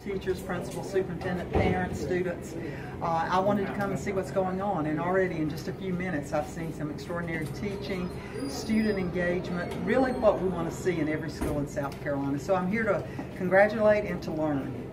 teachers, principals, superintendent, parents, students. I wanted to come and see what's going on, and already in just a few minutes I've seen some extraordinary teaching, student engagement, really what we want to see in every school in South Carolina. So I'm here to congratulate and to learn.